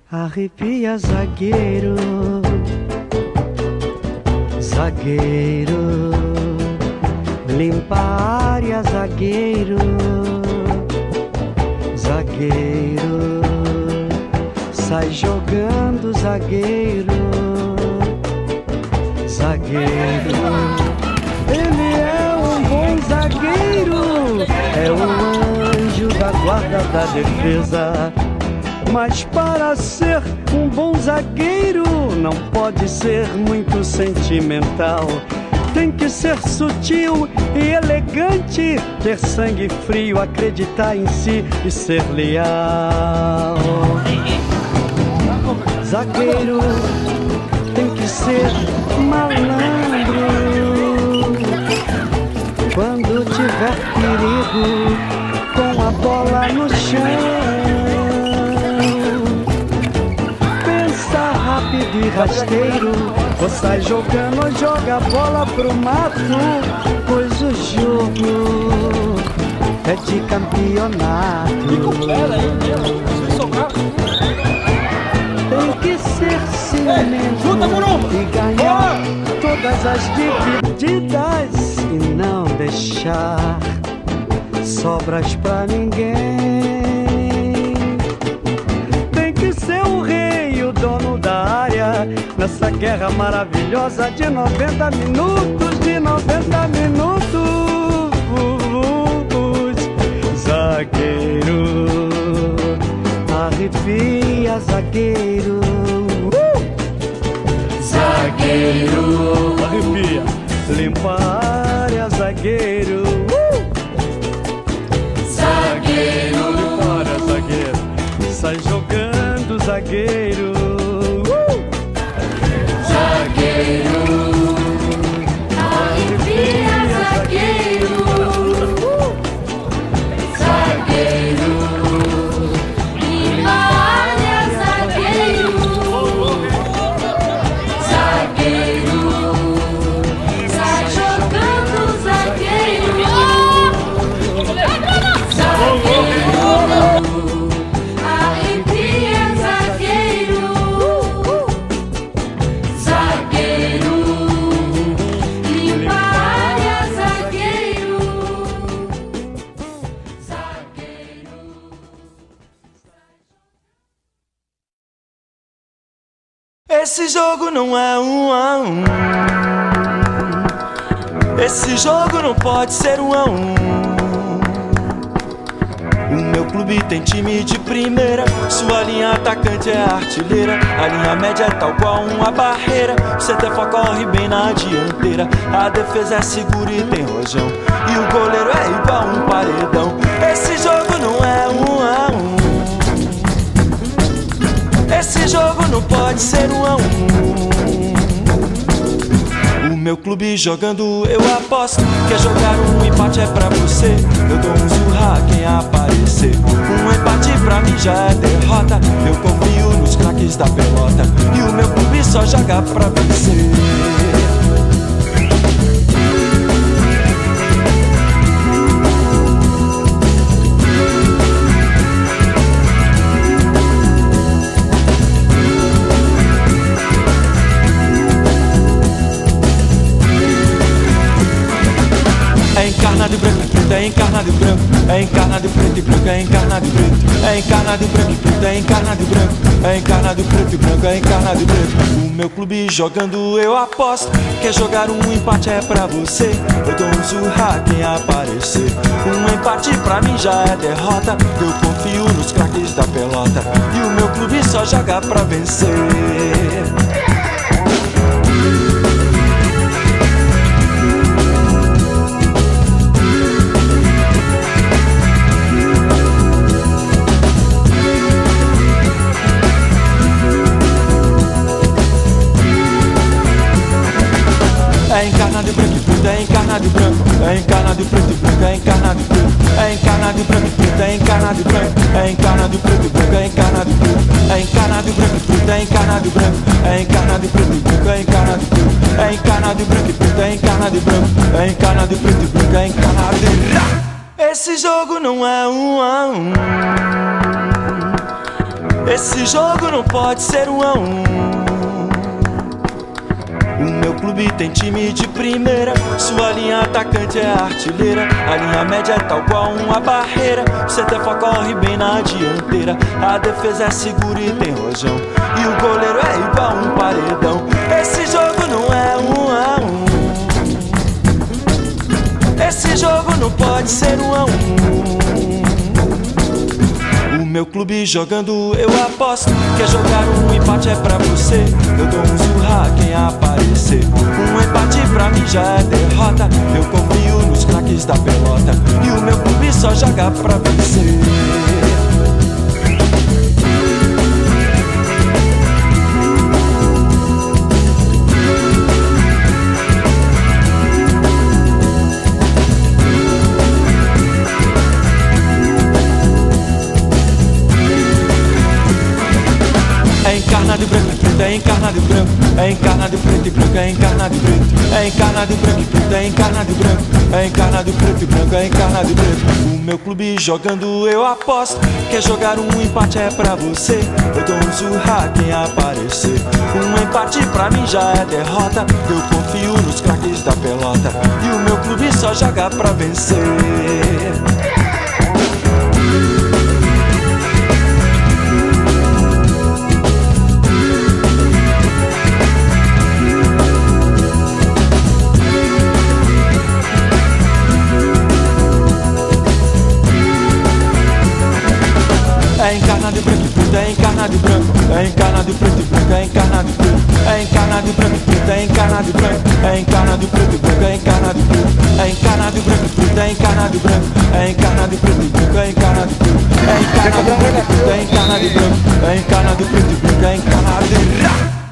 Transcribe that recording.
Arrepia, zagueiro, zagueiro, limpa a área, zagueiro, zagueiro, sai jogando, zagueiro, zagueiro. Ele é um bom zagueiro, é o anjo da guarda da defesa. Mas para ser um bom zagueiro não pode ser muito sentimental. Tem que ser sutil e elegante, ter sangue frio, acreditar em si e ser leal. Zagueiro tem que ser malandro. Quando tiver perigo, com a bola no chão, rápido e rasteiro, ou sai jogando ou joga a bola pro mato, pois o jogo é de campeonato. Tem que ser ciumento e ganhar todas as divididas e não deixar sobras pra ninguém. Dono da área, nessa guerra maravilhosa de 90 minutos, de 90 minutos. Zagueiro, arrepia, zagueiro, zagueiro, arrepia, limpa a área, zagueiro, zagueiro, limpa a área, zagueiro, sai jogando, zagueiro. Arrepia, zagueiro, zagueiro, limpa a área, zagueiro, zagueiro, sai jogando, zagueiro, zagueiro, arrepia, zagueiro, zagueiro, limpa a área, zagueiro, zagueiro. Esse jogo não é 1 a 1. Esse jogo não pode ser 1 a 1. O meu clube tem time de primeira, sua linha atacante é artilheira, a linha média é tal qual uma barreira, o CTF corre bem na dianteira, a defesa é segura e tem rojão, e o goleiro é igual um paredão. Esse jogo não é 1 a 1. Esse jogo não pode ser 1 a 1. O meu clube jogando eu aposto, quer jogar um empate é pra você, eu dou um zurra quem aparecer. Um empate pra mim já é derrota, eu confio nos craques da pelota, e o meu clube só joga pra vencer. É encarnado e branco e preto, é encarnado e branco, é encarnado e preto e branco, é encarnado e preto, é encarnado e branco e preto, é encarnado e branco, é encarnado e preto e branco, é encarnado e preto. O meu clube jogando eu aposto, quer jogar um empate é pra você, eu dou um zurra quem aparecer. Um empate pra mim já é derrota, eu confio nos craques da pelota, e o meu clube só joga pra vencer. É encarnado e branco e preto, é encarnado e branco, é encarnado e preto e branco, é encarnado e preto, é encarnado e branco e preto, é encarnado e branco, é encarnado e preto e branco, é encarnado e preto, é encarnado e branco e preto, é encarnado e branco, é encarnado e preto e branco, é encarnado e preto, é encarnado e branco e preto, é encarnado e branco, é encarnado e preto e branco, é encarnado e... Esse jogo não é 1 a 1. Esse jogo não pode ser 1 a 1. O meu clube tem time de primeira, sua linha atacante é artilheira, a linha média é tal qual uma barreira, o CTFO corre bem na dianteira, a defesa é segura e tem rojão, e o goleiro é igual um paredão. Esse jogo não é 1 a 1. Esse jogo não pode ser 1 a 1. O meu clube jogando eu aposto, quer jogar um empate é pra você, eu dou um zurra a quem aparecer. Um empate pra mim já é derrota, eu confio nos craques da pelota, e o meu clube só joga pra vencer. É encarnado e branco e preto, é encarnado e branco, é encarnado e preto e branco, é encarnado e preto, é encarnado e branco e preto, é encarnado e branco, é encarnado e preto e branco, é encarnado e preto. O meu clube jogando eu aposto, quer jogar um empate é pra você, eu dou um zurra a quem aparecer. Um empate pra mim já é derrota, eu confio nos craques da pelota, e o meu clube só joga pra vencer. É encarnado e branco e preto, é encarnado e branco, é encarnado e preto e branco, é encarnado e preto, é encarnado e branco e preto, é encarnado e branco, é encarnado e preto e branco, é encarnado e preto, é encarnado e branco e preto, é encarnado e branco, é encarnado e preto e branco, é encarnado e preto, é encarnado e branco e preto, é encarnado e branco, é encarnado e preto e branco, é encarnado e